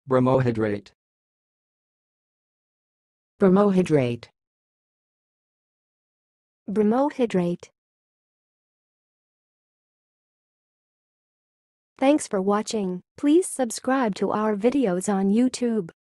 Bromohydrate. Bromohydrate. Bromohydrate. Thanks for watching. Please subscribe to our videos on YouTube.